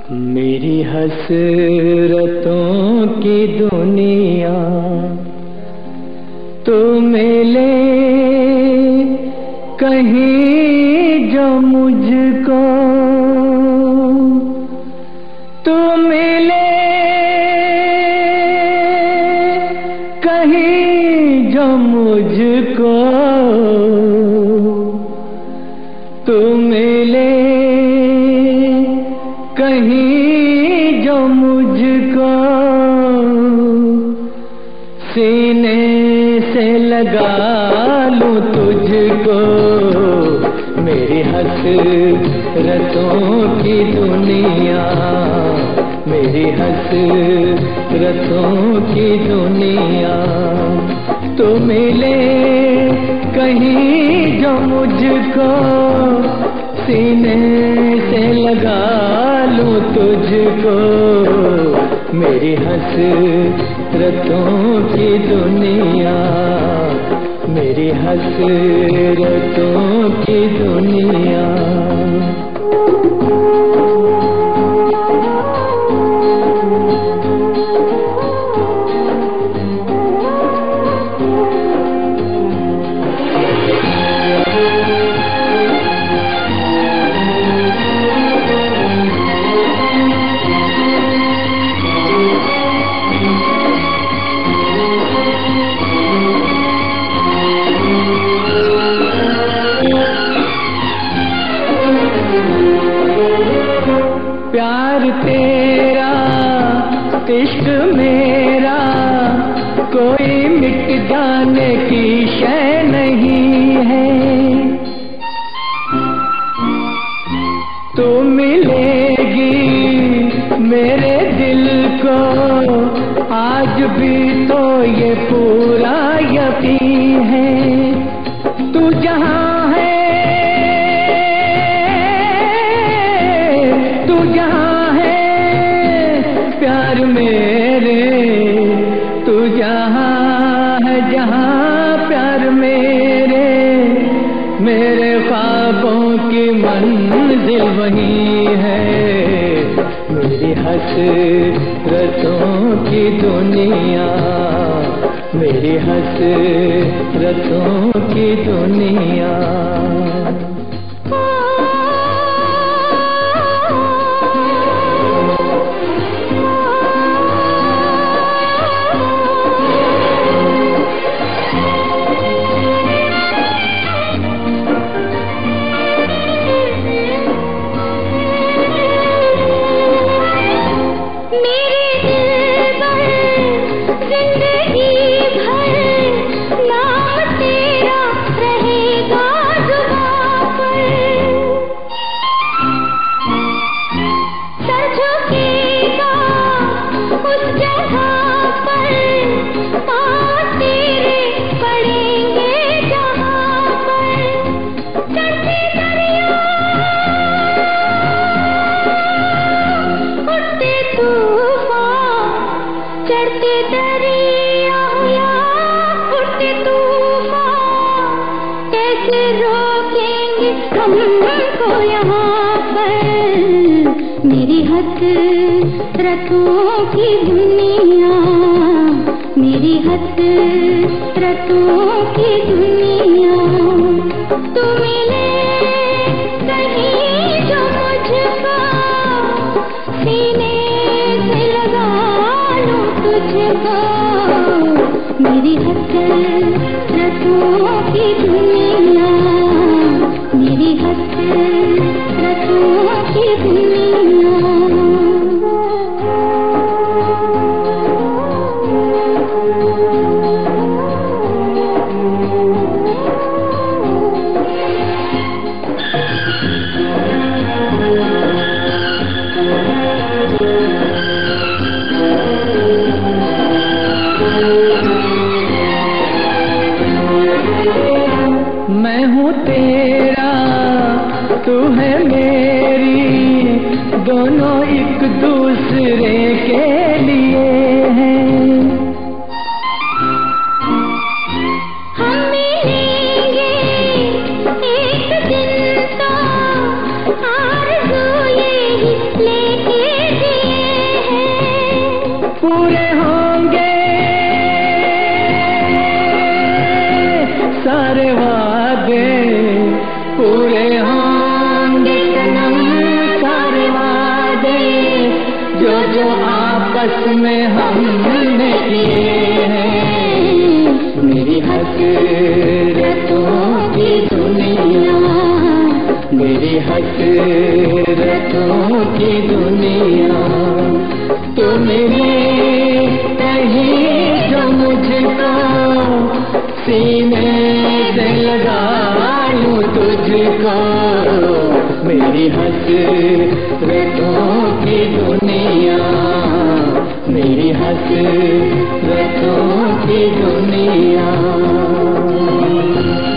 मेरी हसरतों की दुनिया तो मिले कहीं जो मुझको, तो मिले कहीं जो मुझको, तो मिले कहीं जो मुझको, सीने से लगा लूं तुझको। मेरी हसरतों की दुनिया, मेरी हसरतों की दुनिया तो मिले कहीं जो मुझको, सीने से लगा लूं तुझको। मेरी हसरतों की दुनिया, मेरी हसरतों की दुनिया। प्यार तेरा इश्क मेरा कोई मिट जाने की शय नहीं है। तू मिलेगी मेरे दिल को, आज भी तो ये पूरा यकीन है। तू जहाँ है, तू जहाँ है प्यार मेरे, तू जहाँ है जहाँ प्यार मेरे, मेरे ख्वाबों की मंजिल वही है। मेरी हसरतों की दुनिया, मेरी हसरतों की दुनिया। चढ़ते दरिया या उठते तूफान, कैसे रोकेंगे हमको यहाँ पर। मेरी हसरतों की दुनिया, मेरी हसरतों की दुनिया तू मिले कहीं जो मुझको, सीने से लगा लूं तुझको। मेरी हसरतों की दुनिया, मेरी हसरतों की दुनिया। मैं हूँ तेरा, तू है मेरी, दोनों एक दूसरे के लिए हैं। हम मिलेंगे एक दिन तो, आरज़ू यही लेके पूरे होंगे सारे वादे, पूरे होंगे सनम सारे वादे, जो जो आपस में हमने किए हैं। मेरी हसरतों की दुनिया, मेरी हसरतों की दुनिया, तू मिले कहीं जो मुझको सीने से लगा लूं तुझको। मेरी हसरतों की दुनिया, मेरी हसरतों की दुनिया।